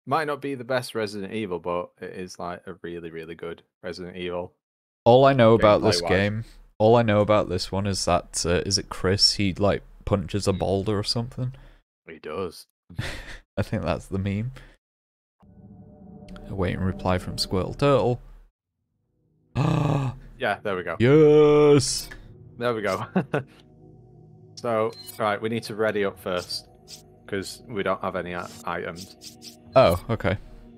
Might not be the best Resident Evil, but it is like a really, really good Resident Evil. All I know about this Gameplay-wise. game, all I know about this one is that is it Chris? He like punches a boulder or something. He does. I think that's the meme. Awaiting reply from Squirtle Turtle. Yeah, there we go. Yes. There we go. So, right, we need to ready up first because we don't have any items. Oh, okay.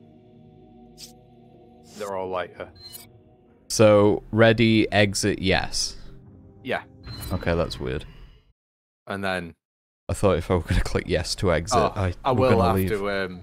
They're all later. So ready, exit, yes. Yeah, Okay, that's weird. and then I thought if I were gonna click yes to exit, I we're will gonna have leave. to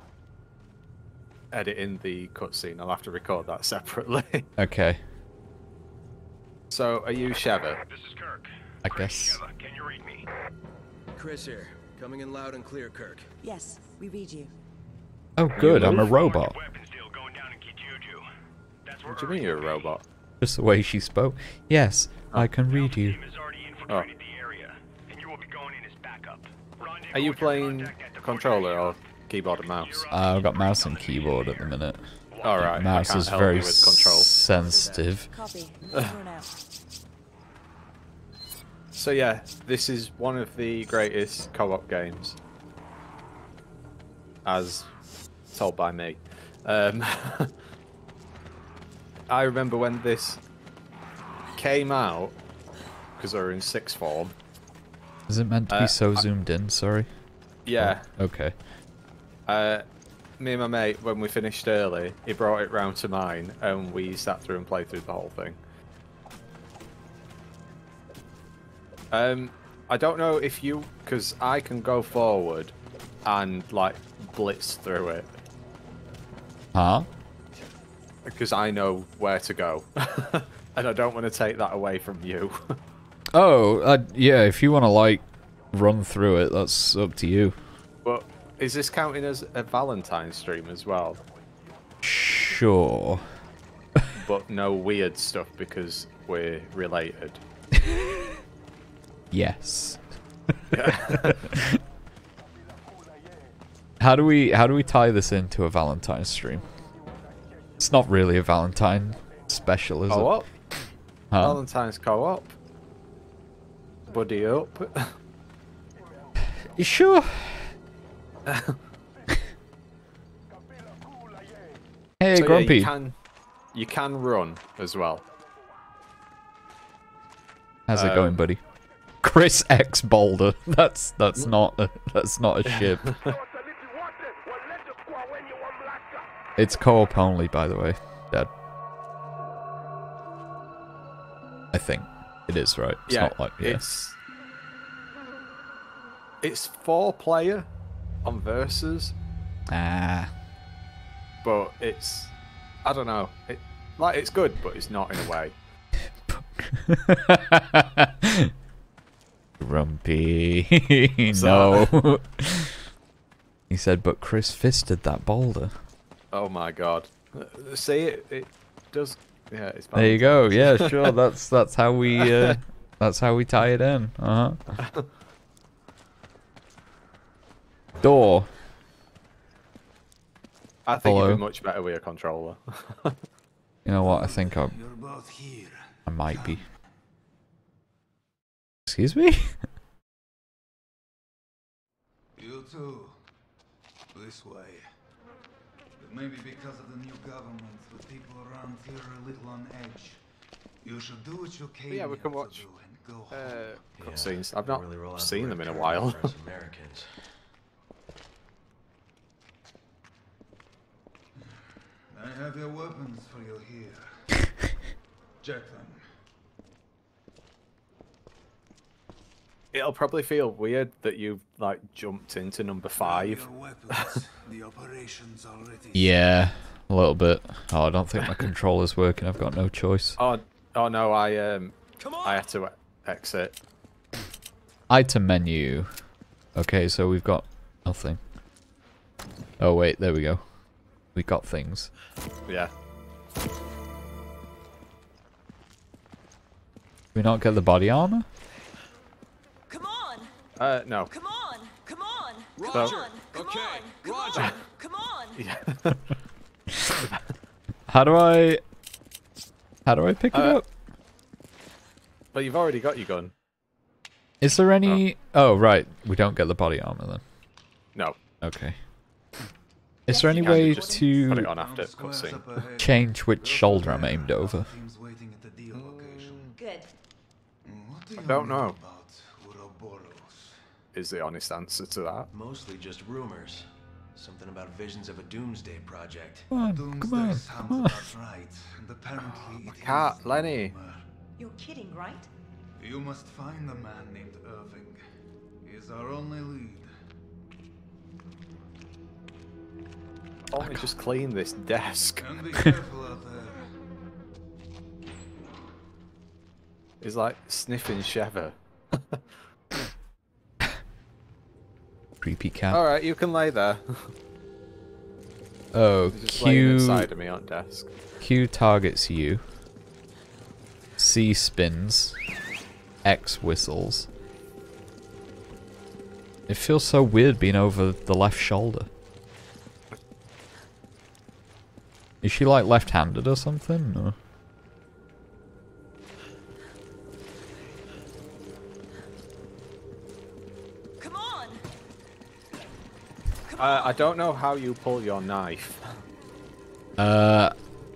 edit in the cutscene. I'll have to record that separately. Okay, So, are you Sheva? This is Kirk. I guess. Sheva, can you read me? Chris here, coming in loud and clear, Kirk. Yes, we read you. Oh, good. I'm a move? robot. Weapons deal going down in Kijuju. That's where What do you mean you're a robot? Just the way she spoke. Yes, I can read you. Team has already infiltrated the area, and you will be going in as backup. Are you playing controller or keyboard and mouse? I've got mouse and keyboard at the minute. Alright, I Mouse can't is help very you with control. sensitive. Copy. Over now. So yeah, this is one of the greatest co-op games, as told by me. I remember when this came out, because we were in sixth form. Is it meant to be so zoomed in? Sorry. Yeah, Okay. me and my mate, when we finished early, he brought it round to mine, and we sat through and played through the whole thing. I don't know if you, because I can go forward and like blitz through it, Huh? because I know where to go, and I don't want to take that away from you. Oh, yeah. If you want to like run through it, that's up to you. But is this counting as a Valentine's stream as well? Sure. But no weird stuff because we're related. Yes. Yeah. How do we tie this into a Valentine's stream? It's not really a Valentine special, is Co-op? it? Huh? Valentine's co-op. Buddy up. You sure? Hey, So, yeah, Grumpy. you can run as well. How's it going, buddy? Chris X Boulder. That's not a ship. It's co-op only, by the way, Dad. I think it is, right? It's Yeah, not like it's 4-player on versus, Ah. but it's, I don't know, it's good, but it's not in a way. Grumpy. No. He said, but Chris fisted that boulder. Oh my god! See it does. Yeah, it's. There you go. Yeah, sure. That's how we tie it in. Uh-huh. Door. I think Hello? it'd be much better with a controller. You know what? I think I You're both here. might be. Excuse me? You too. This way. But maybe because of the new government, the people around here are a little on edge. You should do what you came Yeah, we here can to watch, do and go home. Cutscenes. I've not Really roll out seen the them in a red while. carpet for us Americans. I have your weapons for you here. Check them. It'll probably feel weird that you've like jumped into number 5. Your weapons. The operation's already. Yeah, a little bit. Oh, I don't think my controller's working. I've got no choice. Oh no, I had to exit. Item menu. Okay, so we've got nothing. Oh wait, there we go. We got things. Yeah. Did we not get the body armor? Come on! No. Come on! Come on! Come Roger. on! Come Okay, on! Come Roger. on! Come on! Yeah. How do I pick it up? But you've already got your gun. Is there any... Oh, right. We don't get the body armor then. No. Okay. Is there any Kinda way just to put it on after cutscene. change which shoulder I'm aimed over? Teams waiting at the deal location. Good. What do you don't know. about Ouroboros? Is the honest answer to that. Mostly just rumors. Something about visions of a doomsday project. Come on, Doomsday sounds about right, and apparently it cat, is Lenny. rumor. You're kidding, right? You must find the man named Irving. He is our only lead. Only just clean this desk. And be careful out there. He's like sniffing Sheva. Creepy cat. Alright, you can lay there. Oh, He's just laying Q... inside of me on desk. Q targets you. C spins. X whistles. It feels so weird being over the left shoulder. Is she like left-handed or something? Or? Come on! I don't know how you pull your knife. Uh,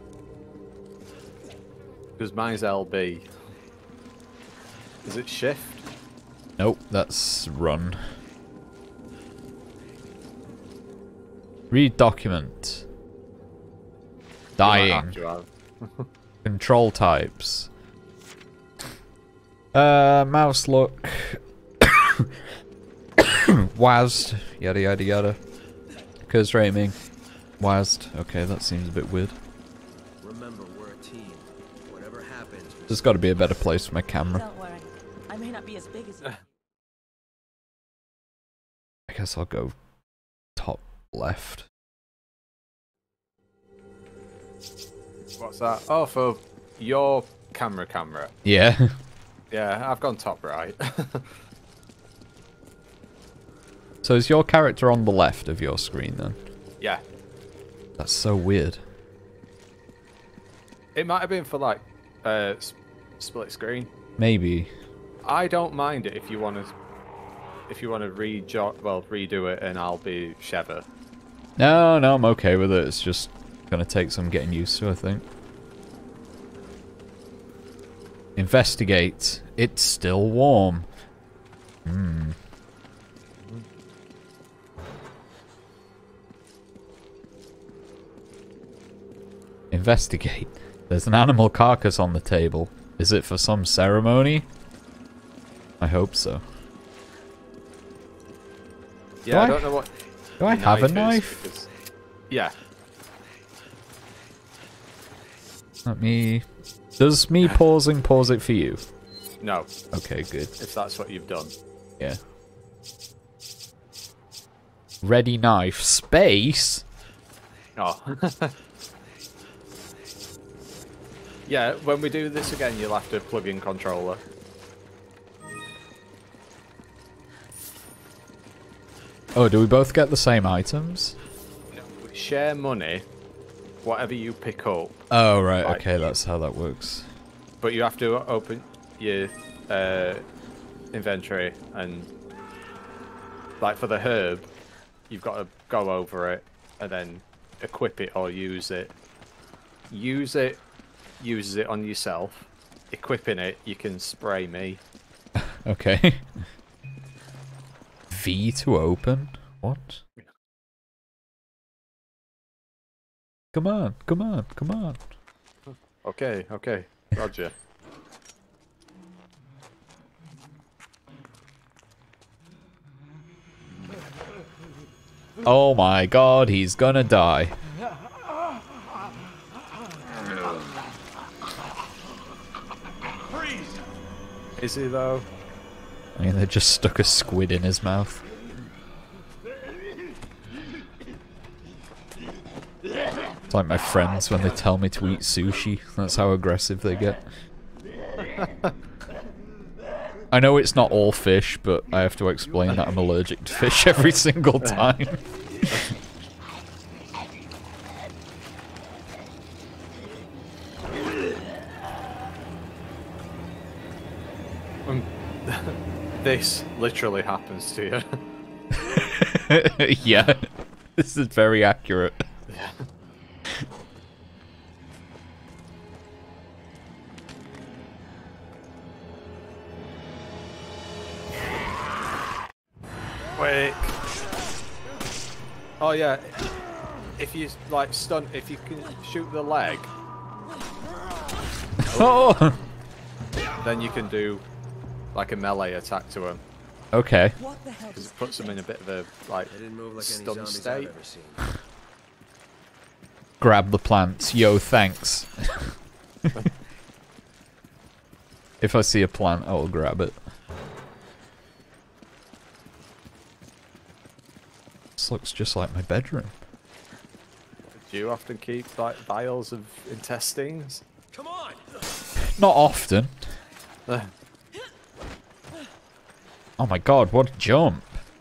Because mine's LB. Is it shift? nope, that's run. Read document. You might Dying. have to have. Control types. Mouse look. WASD. Yada yada yada. Curse rating. WASD. Okay, that seems a bit weird. Remember, we're a team. Whatever happens, There's got to be a better place for my camera. Don't worry. I may not be as big as you. I guess I'll go top left. What's that? Oh, for your camera. Yeah. Yeah, I've gone top right. So is your character on the left of your screen then? Yeah. That's so weird. It might have been for like split screen. Maybe. I don't mind it if you want to redo it and I'll be Sheva. No, I'm okay with it. It's just gonna take some getting used to, I think. Investigate. It's still warm. Investigate. There's an animal carcass on the table. Is it for some ceremony? I hope so. Yeah, I Do I- don't know what. Do I your have a is, knife? because- Yeah. Let me... Does me pausing pause it for you? No, Okay, good. if that's what you've done. Yeah. Ready knife. Space? Oh. Yeah, when we do this again, you'll have to plug in controller. Oh, do we both get the same items? Share money, whatever you pick up, Oh, right. Right. Okay, that's how that works. but you have to open your inventory and, like for the herb, you've got to go over it and then equip it or use it. Use it, uses it on yourself. Equipping it, you can spray me. Okay. V to open? What? Come on, come on, come on. Okay, Roger. Oh my god, he's gonna die. Is he though? I mean, they just stuck a squid in his mouth. It's like my friends when they tell me to eat sushi. That's how aggressive they get. I know it's not all fish, but I have to explain that I'm allergic to fish every single time. This literally happens to you. Yeah, this is very accurate. Yeah. Wait. Oh yeah. If you like stun, if you can shoot the leg, Oh, then you can do like a melee attack to him. okay. What the hell Because just it puts them in a bit of a like They didn't move like any stun zombies state. I've ever seen. Grab the plants. Yo, thanks. If I see a plant, I will grab it. This looks just like my bedroom. Do you often keep like vials of intestines? Come on! Not often. Oh my god, what a jump.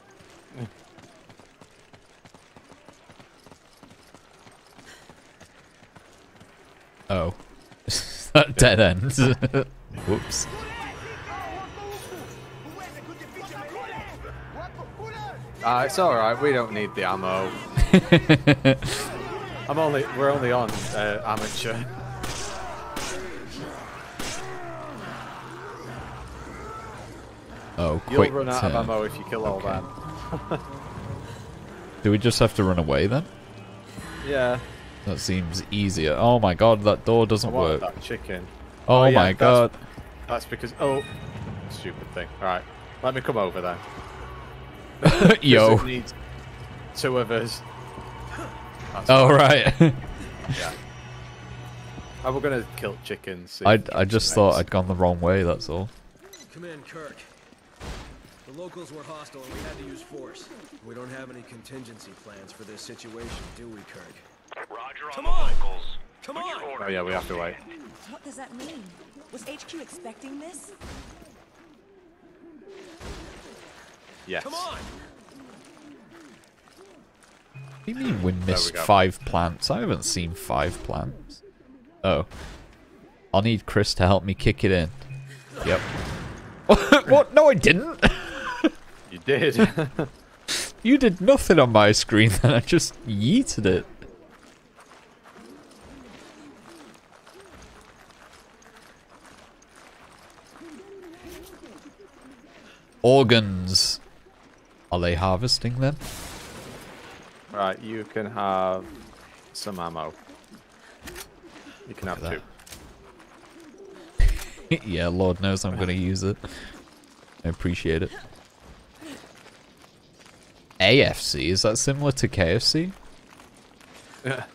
Oh. That dead end. Whoops. It's alright, we don't need the ammo. We're only on amateur. Oh, You'll quick run out of turn. ammo if you kill all Okay. them. Do we just have to run away then? Yeah. That seems easier. Oh my god, that door I doesn't want work. that chicken. Oh, yeah, my god. That's because stupid thing. Alright. Let me come over then. Yo. It needs two of us. That's Oh, right. yeah. We're gonna kill chickens. I just thought I'd gone the wrong way, that's all. Come in, Kirk. The locals were hostile and we had to use force. We don't have any contingency plans for this situation, do we, Kirk? Roger on Come the on! locals. Come Put your on! order Oh yeah, in we have to wait. What does that mean? Was HQ expecting this? Yes. Come on! What do you mean we missed go. 5 plants? I haven't seen 5 plants. Oh. I'll need Chris to help me kick it in. Yep. What? No, I didn't. You did. You did nothing on my screen then. I just yeeted it. Organs. Are they harvesting them? Right, you can have some ammo. You can have Look two. at Yeah, Lord knows I'm going to use it. I appreciate it. AFC? Is that similar to KFC? Yeah.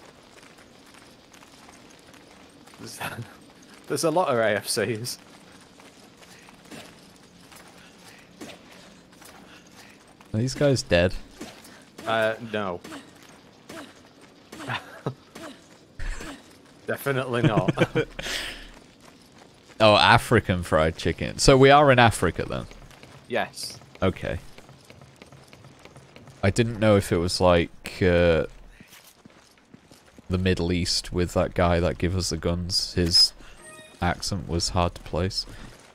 There's a lot of AFCs. Are these guys dead? No. Definitely not. Oh, African fried chicken. So we are in Africa then? Yes. Okay. I didn't know if it was like the Middle East with that guy that gave us the guns. His accent was hard to place.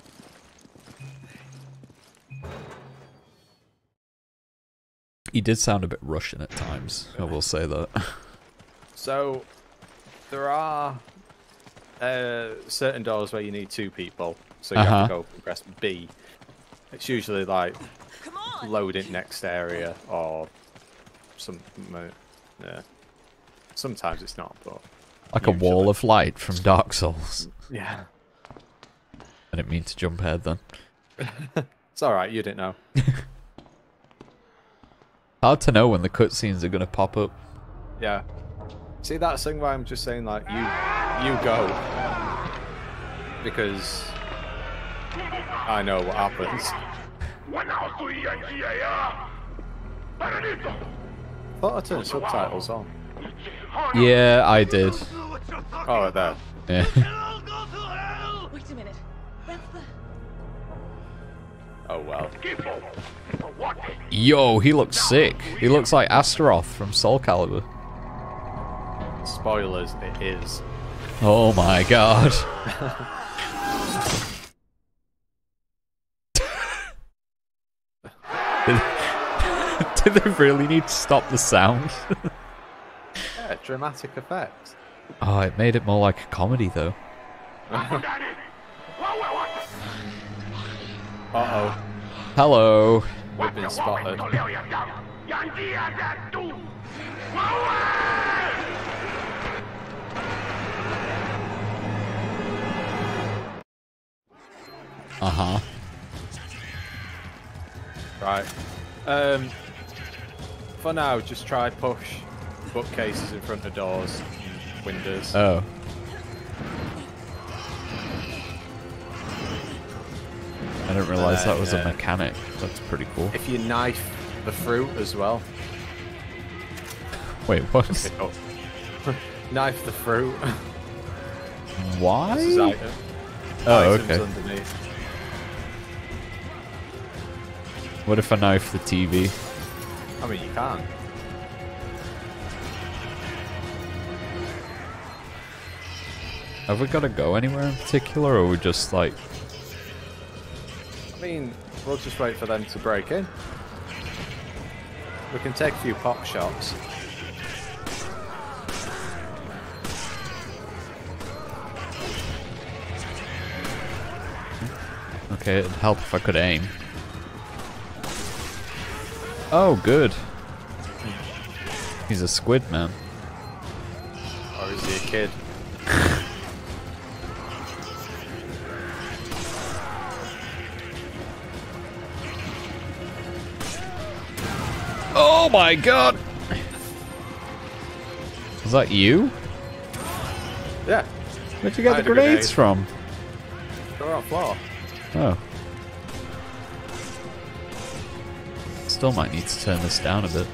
He did sound a bit Russian at times, I will say that. So, there are certain doors where you need two people. So you have to go and press B. It's usually like Come on! load it next area or some. Yeah. Sometimes it's not, but Like a usually. wall of light from Dark Souls. Yeah. I didn't mean to jump ahead then. It's alright, you didn't know. Hard to know when the cutscenes are going to pop up. Yeah. See, that's the thing why I'm just saying, like, you go. Because I know what happens. Thought I turned subtitles on. Yeah, I did. Oh, there. Yeah. Wait a minute. That's the... Oh, well. Yo, he looks sick. He looks like Astaroth from Soul Calibur. Spoilers, it is. Oh my god. Did they really need to stop the sound? Yeah, dramatic effects. Oh, it made it more like a comedy, though. Uh-oh. Hello. We've been spotted. Uh-huh. Right. For now, just try push bookcases in front of doors and windows. Oh. I didn't realize that was a mechanic. That's pretty cool. If you knife the fruit as well. Wait, what? Pick up. Knife the fruit. Why? This is item. Oh, Items okay. underneath. What if I knife the TV? I mean, you can't. Have we got to go anywhere in particular, or are we just like... I mean, we'll just wait for them to break in. We can take a few pop shots. Okay, it'd help if I could aim. Oh, good. He's a squid man. Or is he a kid? Oh my god! Was that you? Yeah. Where'd you get I the had a grenades grenade. from? They're on floor. Oh. Still might need to turn this down a bit.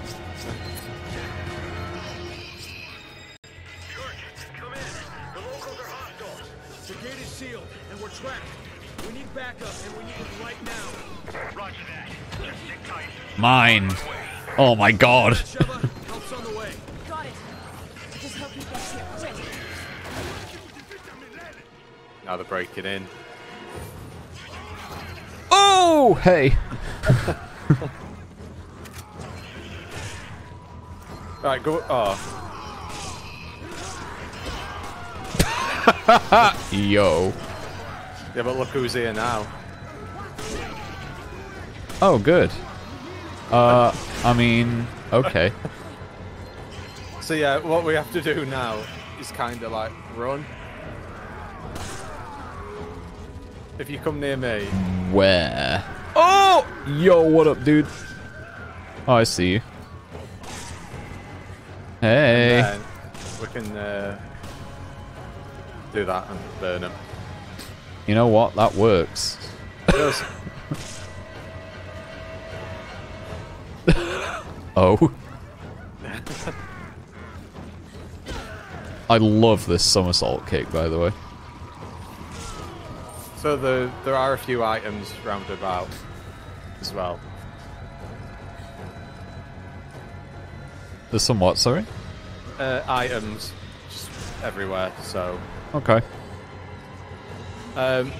Kirk, come in. The locals are hostile. The gate is sealed, and we're trapped. We need backup, and we need it right now. Roger that. Just sit tight. Mine! Oh my god! Sheva, help's on the way. Got it. I just hope he gets here quick. Now they're breaking in. Oh! Hey! Right, go. Oh. Yo. Yeah, but look who's here now. Oh, good. I mean, okay. So yeah, what we have to do now is kind of like run. If you come near me, Where? Oh! Yo, what up, dude? Oh, I see you. Hey. then we can do that and burn them. You know what? That works. Just Oh. I love this somersault kick, by the way. so there are a few items round about as well. There's some what, sorry? Items just everywhere. So Okay. I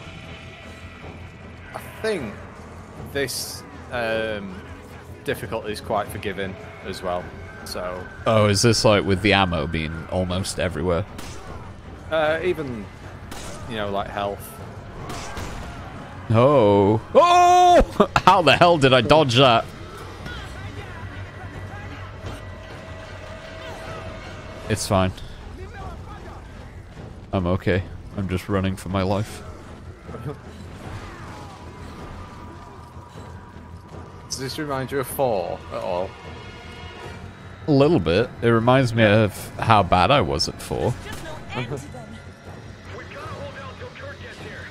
think this difficulty is quite forgiving as well. So Oh, is this like with the ammo being almost everywhere? even like health. Oh. Oh! How the hell did I dodge that? It's fine. I'm okay. I'm just running for my life. Does this remind you of 4 at all? A little bit. It reminds me of how bad I was at 4. Just no end to them. We gotta hold out till Kirk gets here.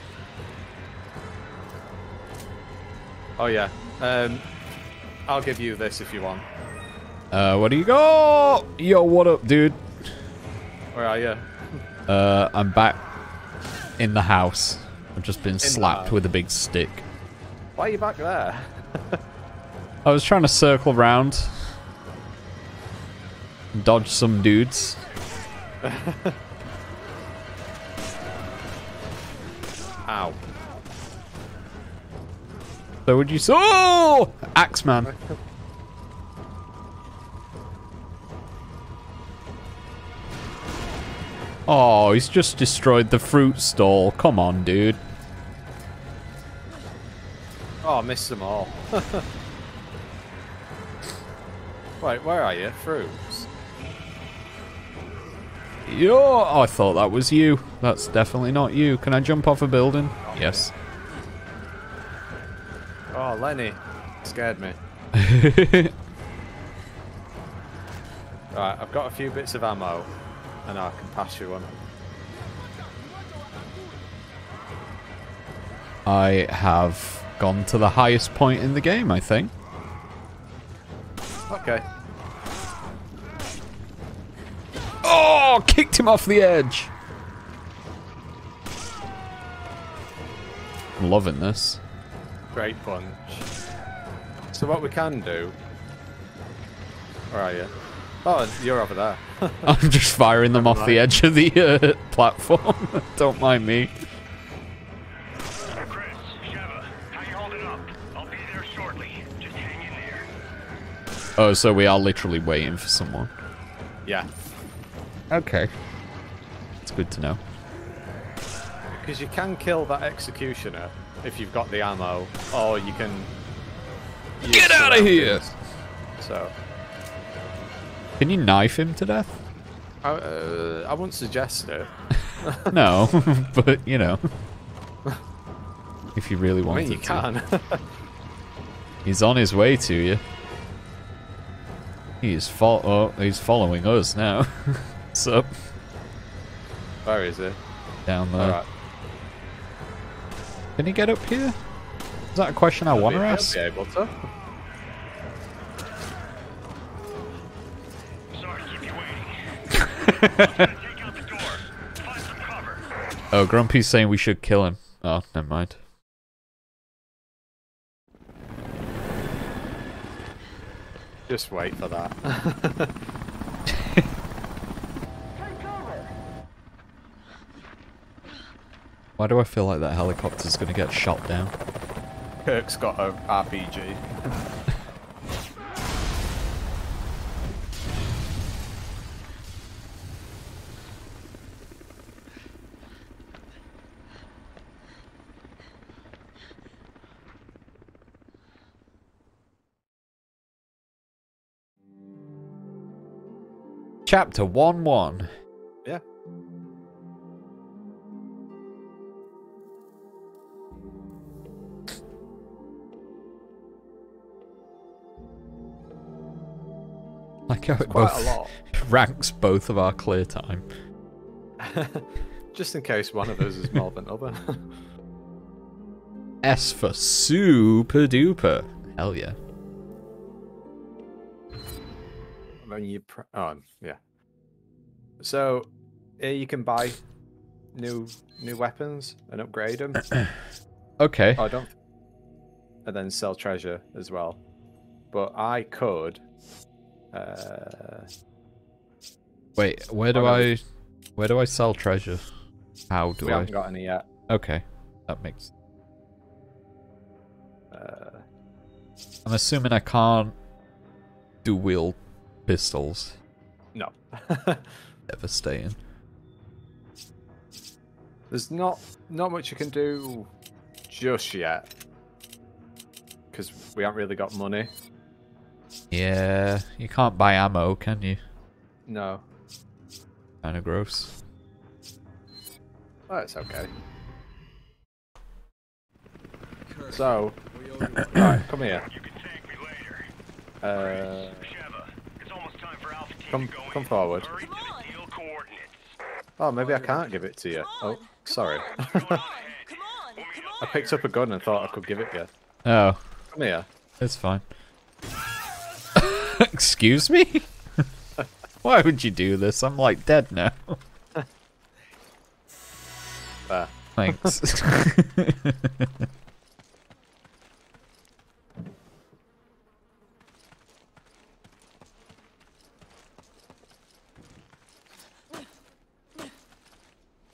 Oh yeah. I'll give you this if you want. What do you got? Yo, what up, dude? Where are you? I'm back in the house. I've just been the slapped house. with a big stick. Why are you back there? I was trying to circle around. Dodge some dudes. Ow. So would you say? Oh! Axeman. Oh, he's just destroyed the fruit stall. Come on, dude. Oh, I missed them all. Wait, where are you? Fruits? Yo! Oh, I thought that was you. That's definitely not you. Can I jump off a building? Yes. Oh, Lenny. Scared me. Right, I've got a few bits of ammo. And I can pass you one. I have gone to the highest point in the game, I think. Okay. Oh, kicked him off the edge. I'm loving this. Great punch. So what we can do... Where are you? Oh, you're over there. I'm just firing them off the edge of the platform. Don't mind me. Chris, Sheva, how you holding up? I'll be there shortly. Just hang in there. Oh, so we are literally waiting for someone. Yeah. Okay. It's good to know. Because you can kill that executioner if you've got the ammo, or you can... Get out of here! So... Can you knife him to death? I wouldn't suggest it. No, but, you know. If you really I wanted mean, you to. can. He's on his way to you. He's following us now. What's up? Where is it? Down there. Alright. Can he get up here? Is that a question I want to He'll ask? be able to. Sorry to keep you waiting. Take out the door. Find some cover. Oh, Grumpy's saying we should kill him. Oh, never mind. Just wait for that. Why do I feel like that helicopter's gonna get shot down? Kirk's got a RPG. Chapter 1-1. Yeah. Like how it Quite both a lot. ranks both of our clear time. Just in case one of us is more than other. S for super duper. Hell yeah. When you oh yeah. So here you can buy new weapons and upgrade them. Okay. Oh, I don't. And then sell treasure as well. But I could. Wait, where do I sell treasure? How do We I? haven't got any yet. Okay, that makes. I'm assuming I can't dual pistols. No. Devastating. There's not much you can do just yet. Because we haven't really got money. Yeah, you can't buy ammo, can you? No. Kinda gross. Oh, it's okay. Kirk, So, we owe you. right, come here. You can thank me later. Uh, Sheva, it's almost time for Alpha Team come to go come in. forward. Hurry to Come on. the deal coordinates. Oh, maybe I can't give it to you. Come Oh, on. sorry. Going on ahead. Come on, come I on. picked up a gun and thought I could give it you. Oh, Come here. it's fine. Excuse me? Why would you do this? I'm like dead now. There. Thanks.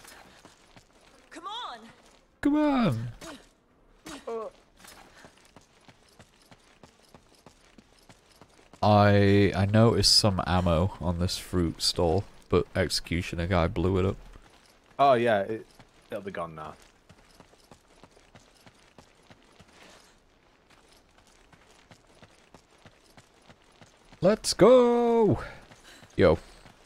Come on. Come on. I noticed some ammo on this fruit stall, but Executioner guy blew it up. Oh yeah, it'll be gone now. Let's go! Yo.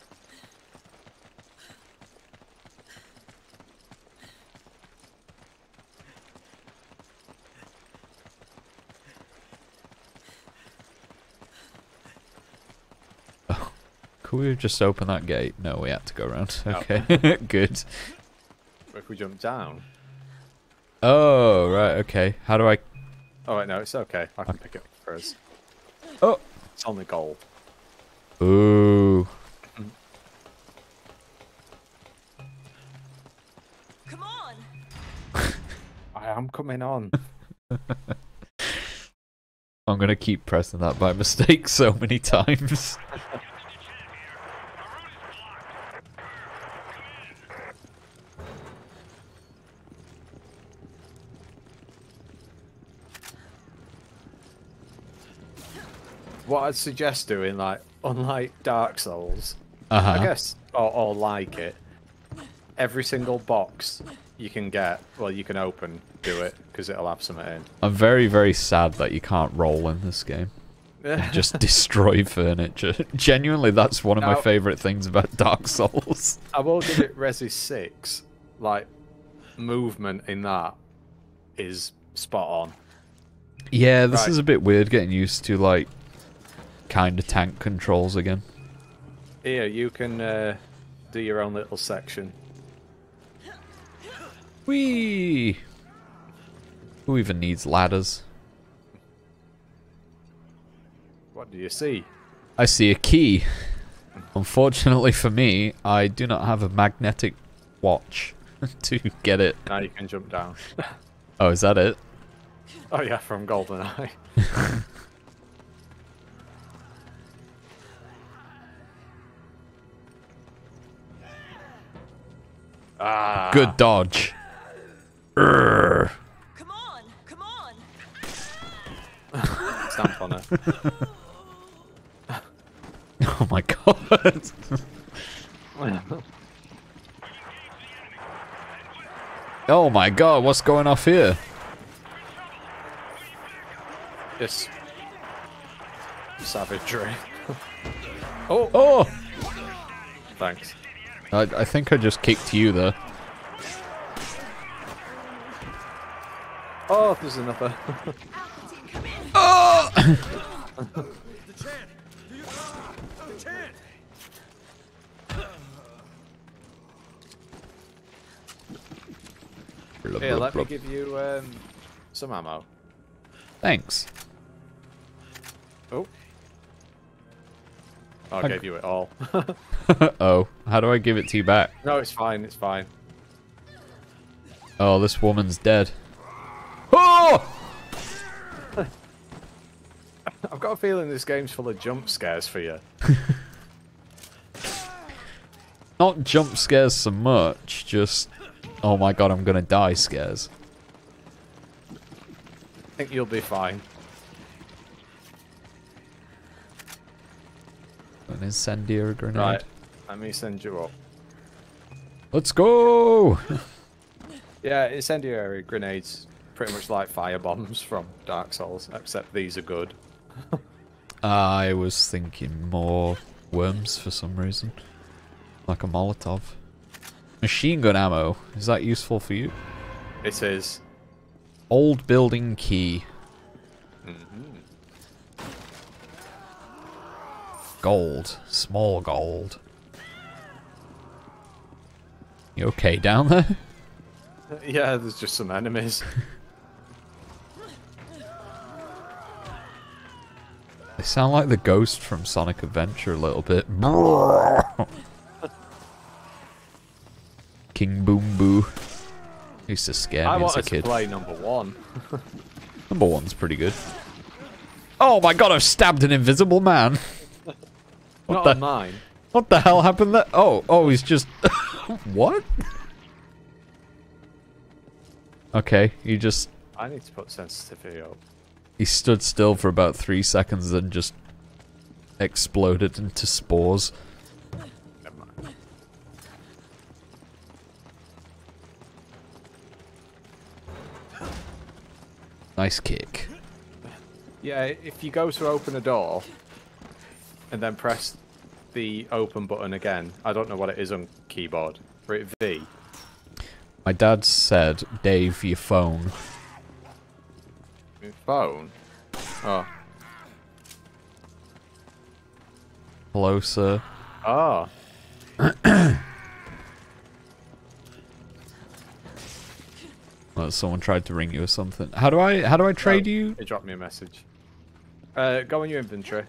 Oh, could we have just opened that gate? No, we had to go around. No. Okay, good. But if we jump down... Oh, right, okay. How do I... Oh wait, no, it's okay. I can pick it up for us. Oh! It's only gold. Ooh. Come on! I am coming on. I'm gonna keep pressing that by mistake so many times. What I'd suggest doing, like, unlike Dark Souls, Uh-huh. I guess, or like it, every single box you can get, well, you can open, do it, because it'll have something in. I'm very, very sad that you can't roll in this game. Just destroy furniture. Genuinely, that's one of my Now- favourite things about Dark Souls. I will give it Resi 6. Like, movement in that is spot on. Yeah, this Right. is a bit weird getting used to, like, kind of tank controls again. Here, you can do your own little section. Whee! Who even needs ladders? What do you see? I see a key. Unfortunately for me, I do not have a magnetic watch to get it. Now you can jump down. Oh, is that it? Oh yeah, from GoldenEye. Ah. Good dodge. Urgh. Come on! Come on! Stamp on it. Oh my god. Oh my god, what's going off here? Just savagery. Oh, Oh! thanks. I think I just kicked you there. Oh, there's another. Oh! The chant! Do you... The chant! Here, let me give you some ammo. Thanks. Oh. I gave you it all. Oh, how do I give it to you back? No, it's fine, it's fine. Oh, this woman's dead. Oh! I've got a feeling this game's full of jump scares for you. Not jump scares so much, just oh my god, I'm gonna die scares. I think you'll be fine. An incendiary grenade. Right, let me send you up. Let's go! Yeah, incendiary grenades, pretty much like fire bombs from Dark Souls, except these are good. I was thinking more worms for some reason. Like a Molotov. Machine gun ammo. Is that useful for you? It is. Old building key. Gold. Small gold. You okay down there? Yeah, there's just some enemies. They sound like the ghost from Sonic Adventure a little bit. King Boom Boo. Used to scare I me as a wanted to kid. play number 1. Number one's pretty good. Oh my god, I've stabbed an invisible man. Not the- on mine. What the hell happened there? Oh, he's just... What? Okay, he just... I need to put sensitivity up. He stood still for about 3 seconds and just exploded into spores. Never mind. Nice kick. Yeah, if you go to open a door and then press the open button again, I don't know what it is on keyboard. For it V. My dad said, Dave, your phone. My phone? Oh. Hello, sir. Oh. Well, someone tried to ring you or something. How do I trade you? It dropped me a message. Go in your inventory.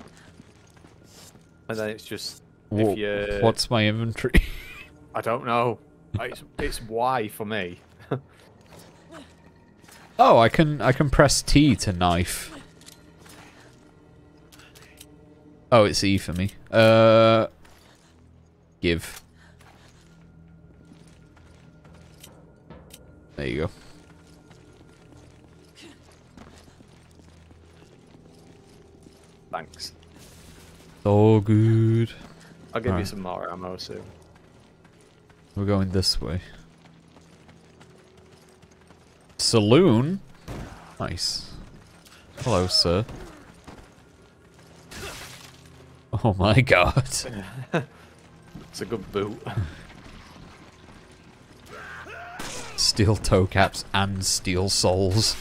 And then it's just if you... What's my inventory? I don't know. It's Y for me. Oh, I can press T to knife. Oh, it's E for me. Give. There you go. Thanks. So good. I'll give you Alright. some more ammo soon. We're going this way. Saloon? Nice. Hello, sir. Oh my god. It's a good boot. Steel toe caps and steel soles.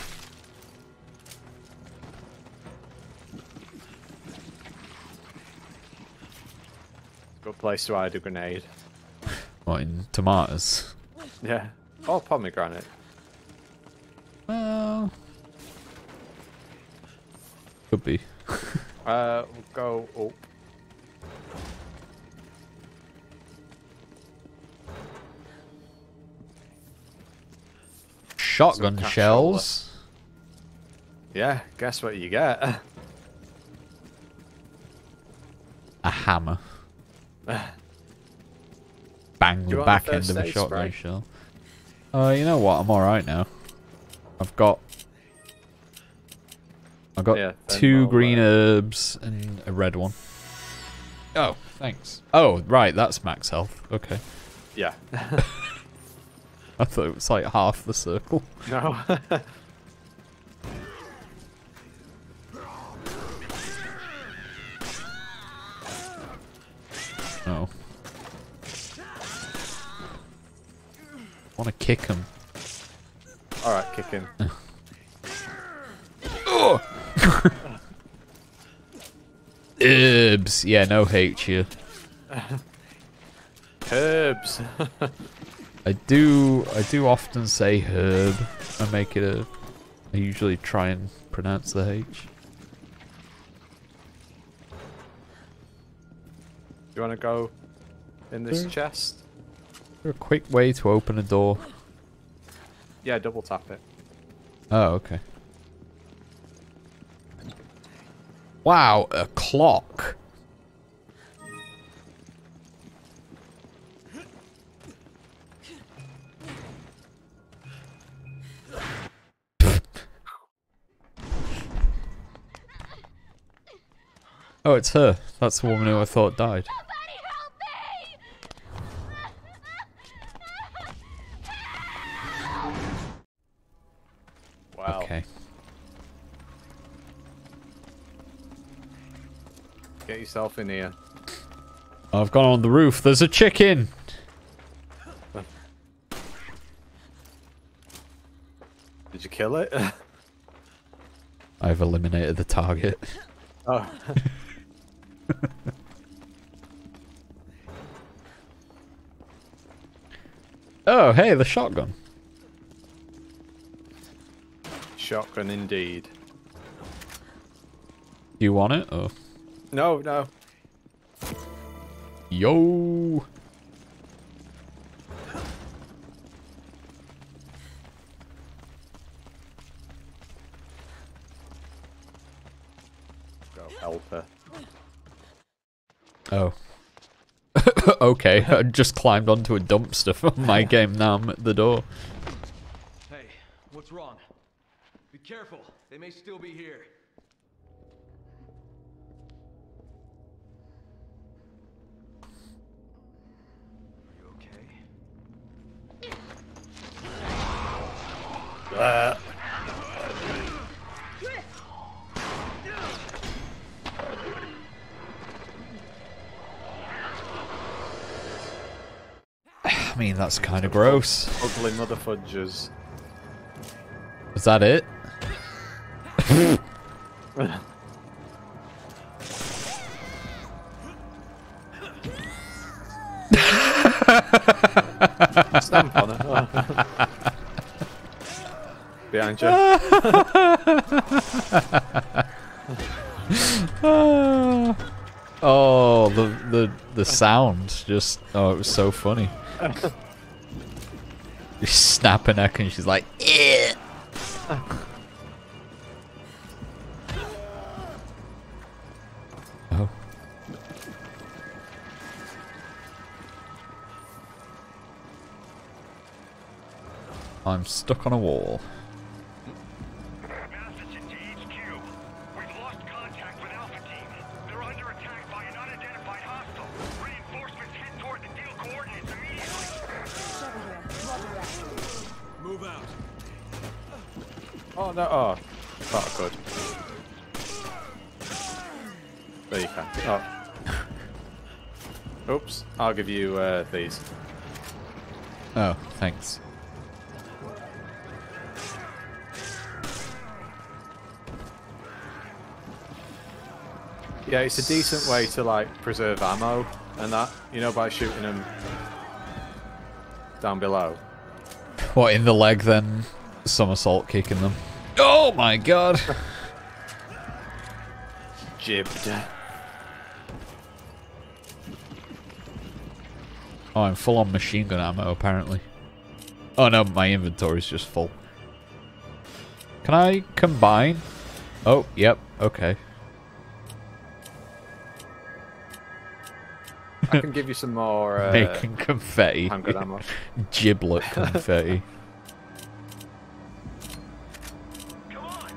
Good place to hide a grenade. What, in tomatoes? Yeah. Or pomegranate. Well... Could be. We'll go up. Shotgun Some shells. Yeah, guess what you get? A hammer. Bang Do the you want back the end first of a aid shotgun spray? shell. You know what? I'm alright now. I've got Yeah, then two we'll, green herbs and a red one. Oh, thanks. Oh, right, that's max health. Okay. Yeah. I thought it was like half the circle. No. Oh. I want to kick him. Alright, kick him. Herbs. Yeah, no H here. Herbs. I do often say herb. I make it a... I usually try and pronounce the H. Do you want to go in this Sure. chest? Is there a quick way to open a door? Yeah, double tap it. Oh, okay. Wow, a clock. Oh, it's her. That's the woman who I thought died. Wow. Okay. Get yourself in here. I've gone on the roof. There's a chicken. Did you kill it? I've eliminated the target. Oh. Oh, hey, the shotgun. Shotgun indeed. Do you want it? Oh. No, no. Yo. Go help her. Oh. Okay, I just climbed onto a dumpster for my game. Now I'm at the door. Hey, what's wrong? Be careful. They may still be here. I mean, that's kind of gross. Ugly mother fudges. Is that it? Stamp on her. Behind you. Oh, the sound just, oh, it was so funny. You snap her neck and she's like, "Eh." Oh. I'm stuck on a wall. Matheson to HQ. We've lost contact with Alpha Team. They're under attack by an unidentified hostile. Reinforcements head toward the deal coordinates immediately. Move out. Oh no! Oh, thought I could. There you can. Oh. Oops. I'll give you these. Oh, thanks. Yeah, it's a decent way to like preserve ammo and that, you know, by shooting them down below. What, in the leg then? Somersault kicking them. Oh my god! Jibbed. Oh, I'm full on machine gun ammo apparently. Oh no, my inventory's just full. Can I combine? Oh, yep, okay. I can give you some more Making confetti. handgun ammo. Giblet confetti. Come on!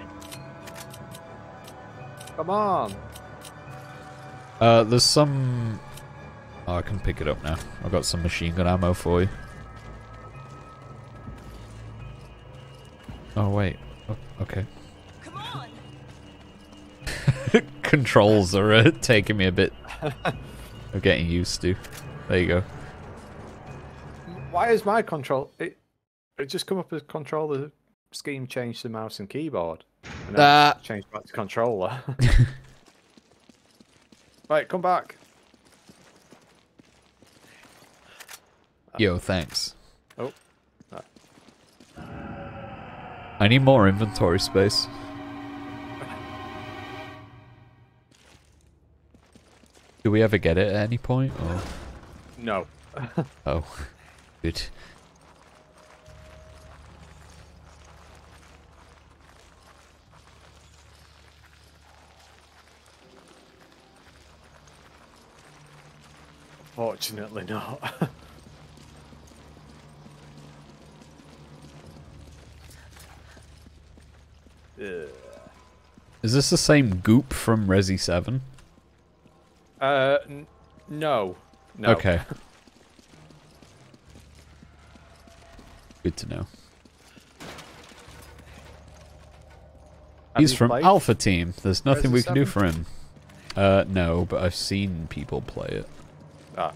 Come on! There's some... Oh, I can pick it up now. I've got some machine gun ammo for you. Oh, wait. Oh, okay. Come on! Controls are taking me a bit of getting used to. There you go. Why is my control... It just come up as controller scheme changed to mouse and keyboard. And then it's changed back to controller. Right, come back. Yo, thanks. Oh. I need more inventory space. Do we ever get it at any point? Or... No. Oh, good. Fortunately not. Ugh. Is this the same goop from Resi 7? No. No. Okay. Good to know. Have He's you from played Alpha Team. There's nothing Resi we can do 7? for him. No, but I've seen people play it. Ah.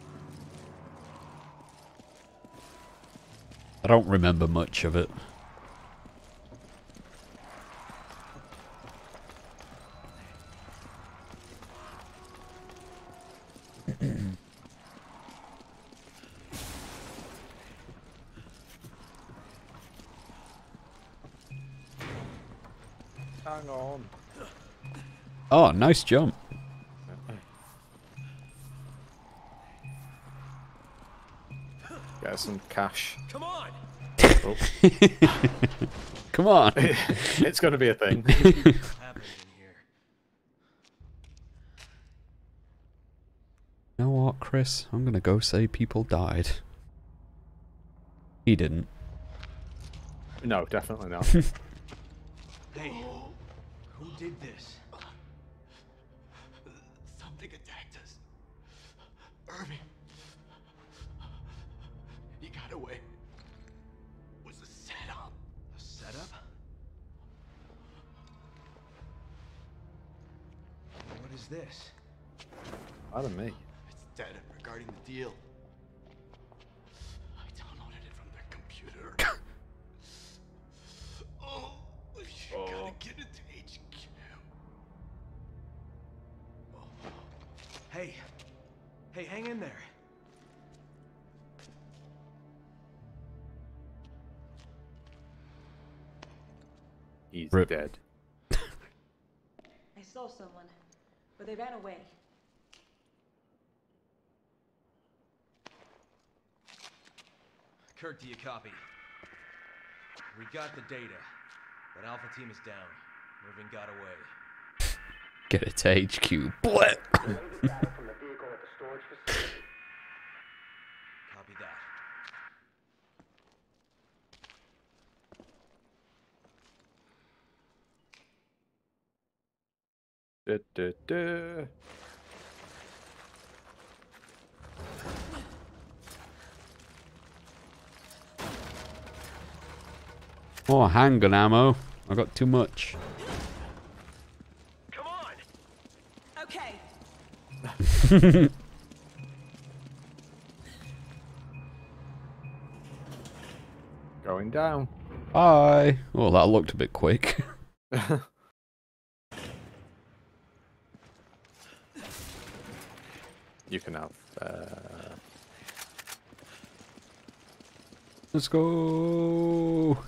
I don't remember much of it. Hang on. Oh, nice jump. Get some cash. Come on! Oh. Come on. It's going to be a thing. What's happening in here? You know what, Chris? I'm gonna go say people died. He didn't. No, definitely not. Hey, who did this? Something attacked us. Irving. He got away. It was a setup. A setup? What's this? Pardon me. It's data regarding the deal. I downloaded it from their computer. Oh, you gotta get it to HQ. Hey. Hey, hang in there. He's Rip. dead. I saw someone, but they ran away. Kirk, do you copy? We got the data, but Alpha Team is down. Irving got away. Get it to HQ. Blit. Copy that. Duh, duh, duh. Oh, handgun ammo. I got too much. Come on! Okay. Going down. Bye. Oh, that looked a bit quick. You can have. Let's go.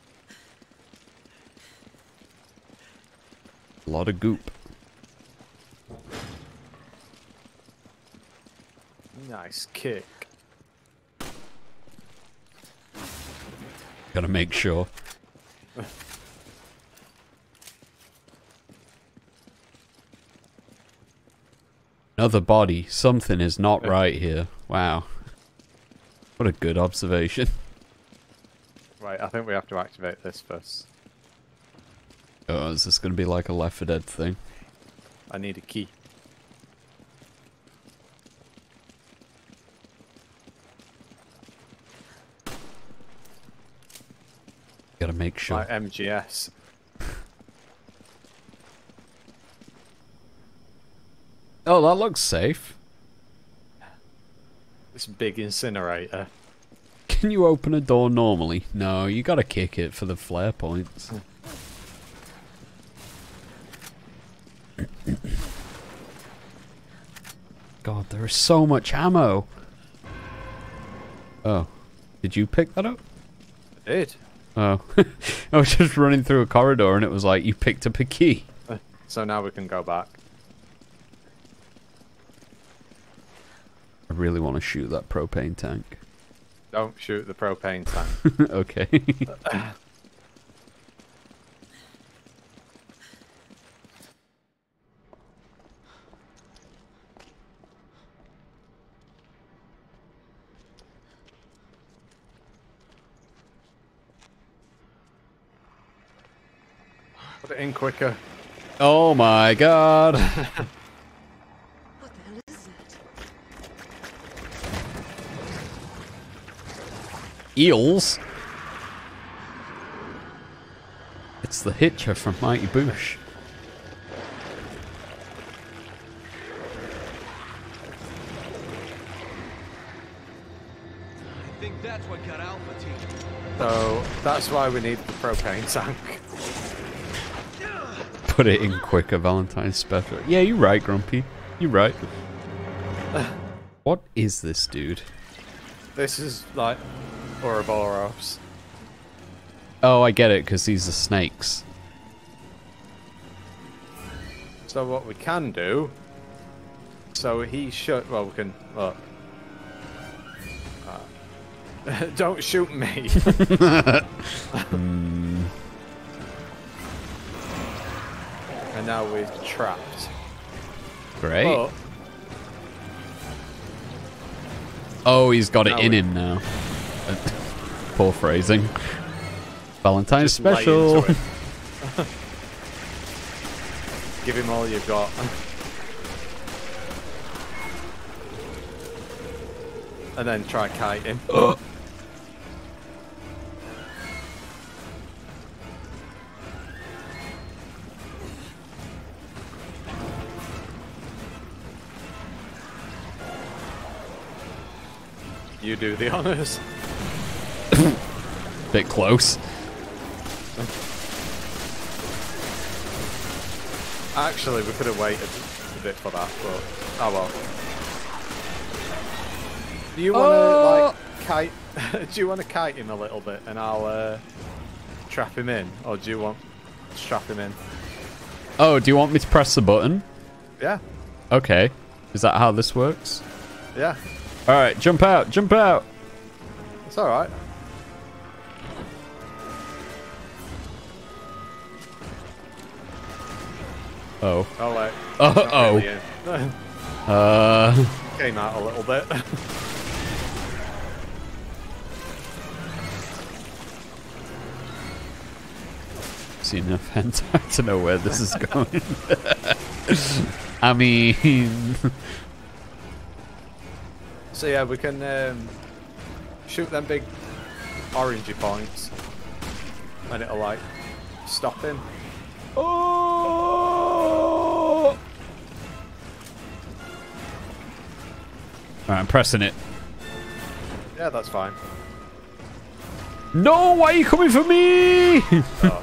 A lot of goop. Nice kick. Gotta make sure. Another body. Something is not right here. Wow. What a good observation. Right, I think we have to activate this first. Oh, is this gonna be like a Left 4 Dead thing? I need a key. Gotta make sure. Like MGS. Oh, that looks safe. This big incinerator. Can you open a door normally? No, you gotta kick it for the flare points. God, there is so much ammo. Oh. Did you pick that up? I did. Oh. I was just running through a corridor and it was like, you picked up a key. So now we can go back. I really want to shoot that propane tank. Don't shoot the propane tank. Okay. Put it in quicker. Oh my god. What the hell is that? Eels? It's the Hitcher from Mighty Boosh. I think that's what got Alpha Team. So that's why we need the propane tank. Put it in quicker, Valentine's special. Yeah, you're right, Grumpy. You're right. What is this dude? This is like Ouroboros. Oh, I get it, because these are snakes. So what we can do... So he should... Well, we can... Look. Don't shoot me. And now we're trapped. Great. But Oh, he's got it Now in we- him now. Poor phrasing. Valentine's just lay special. into it. Give him all you've got. And then try kite him. You do the honors. Bit close. Actually, we could have waited a bit for that, but oh well. Do you want to like kite? Do you want to kite him a little bit, and I'll trap him in, or do you want to strap him in? Oh, do you want me to press the button? Yeah, Okay. Is that how this works? yeah, All right, jump out, jump out. it's all right. Oh. Oh wait. Oh. Really in. Came out a little bit. Seen enough hentai to know where this is going. I mean, So yeah, we can shoot them big orangey points, and it'll like stop him. oh! Alright, I'm pressing it. Yeah, that's fine. No, why are you coming for me? Oh.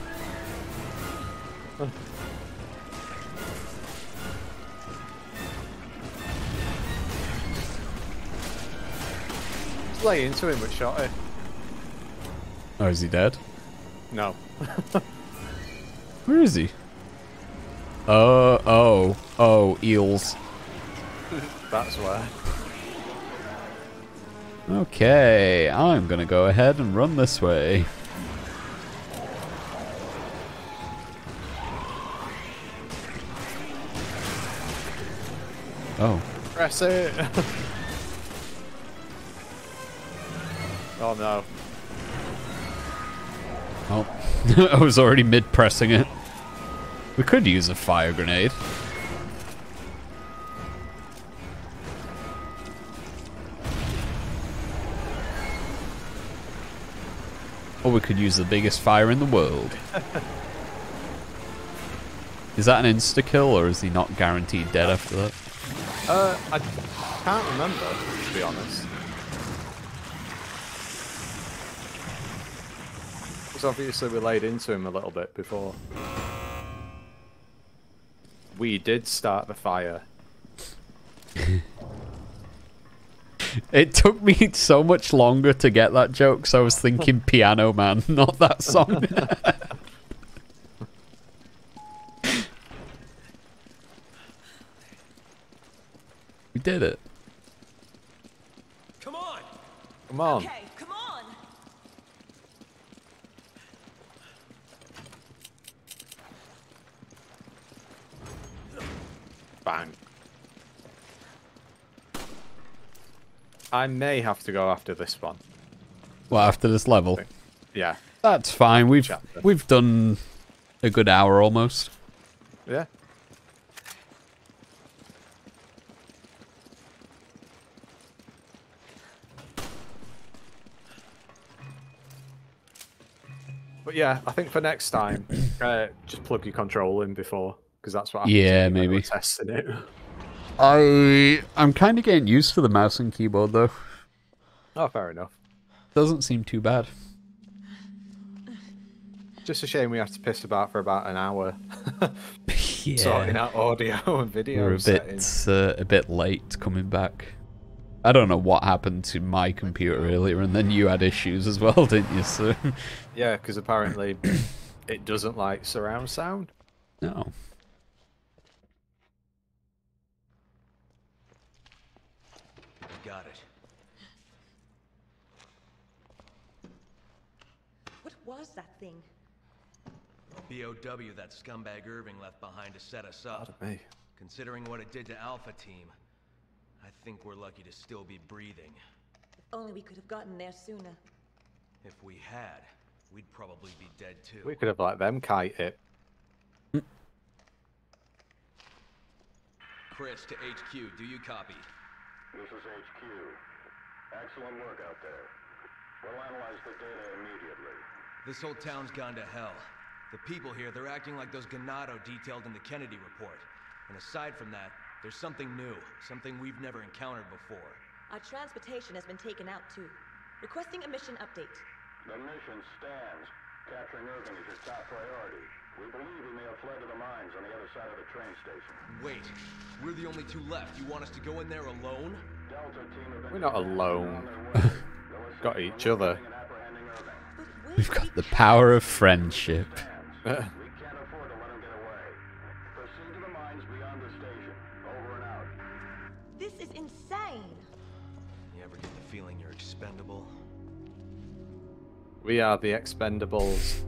Just lay into him with shot. Oh, is he dead? No. Where is he? Oh, eels. That's where. Okay, I'm gonna go ahead and run this way. Oh. Press it. Oh no. Oh. I was already mid-pressing it. We could use a fire grenade. Or we could use the biggest fire in the world. Is that an insta-kill, or is he not guaranteed dead after that? I can't remember, to be honest. Because obviously we laid into him a little bit before. We did start the fire. It took me so much longer to get that joke, so I was thinking Piano Man, not that song. We did it. Come on! Come on. Okay, come on. Bang. I may have to go after this one. Well, after this level. Yeah. That's fine. Chapter. We've done a good hour almost. Yeah. But yeah, I think for next time, just plug your control in before, because that's what happens Yeah, when maybe. we're testing it. I'm kind of getting used to the mouse and keyboard though. Oh, fair enough. Doesn't seem too bad. Just a shame we have to piss about for about an hour, Yeah. sorting out audio and video We're settings. a bit late coming back. I don't know what happened to my computer earlier, and then you had issues as well, didn't you? So Yeah, because apparently it doesn't like surround sound. no. Got it. What was that thing? BOW that scumbag Irving left behind to set us up. Pardon me. Considering what it did to Alpha Team, I think we're lucky to still be breathing. If only we could have gotten there sooner. If we had, we'd probably be dead too. We could have let them kite it. Chris to HQ, do you copy? This is HQ. Excellent work out there. We'll analyze the data immediately. This whole town's gone to hell. The people here, they're acting like those Ganado detailed in the Kennedy report. And aside from that, there's something new, something we've never encountered before. Our transportation has been taken out too. Requesting a mission update. The mission stands. Capturing Irving is your top priority. We believe he may have fled to the mines on the other side of the train station. Wait, we're the only two left. You want us to go in there alone? Delta team have been We're not alone. Got each other. But We've got the power of friendship. We can't afford to let him get away. Proceed to the mines beyond the station. Over and out. this is insane. You ever get the feeling you're expendable? We are the Expendables.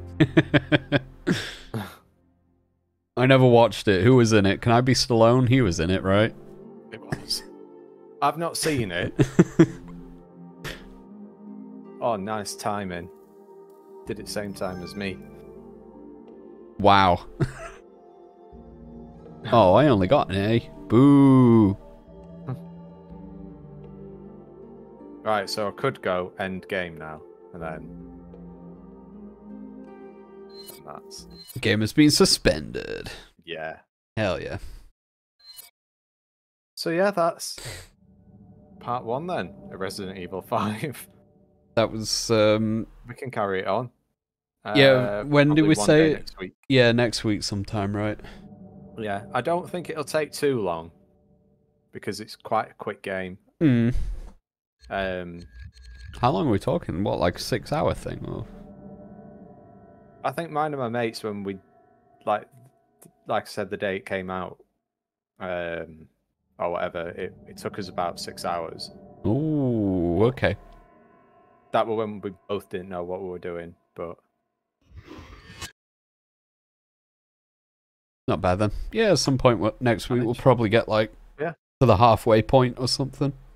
I never watched it. Who was in it? Can I be Stallone? He was in it, right? It was. I've not seen it. Oh, nice timing. Did it same time as me. Wow. Oh, I only got an A. Boo. Right, so I could go end game now, and then that's The game has been suspended. yeah. Hell yeah. So yeah, that's part 1 then. Of Resident Evil 5. That was, We can carry it on. yeah, when did probably we one say day it? next week. Yeah, next week sometime, right? Yeah, I don't think it'll take too long because it's quite a quick game. Hmm. How long are we talking? What, like a 6-hour thing? Or? I think mine and my mates, when we like I said, the day it came out, or whatever, it took us about 6 hours. Ooh, okay. That was when we both didn't know what we were doing, but Not bad then. Yeah, at some point next week we'll probably get like Yeah. to the halfway point or something.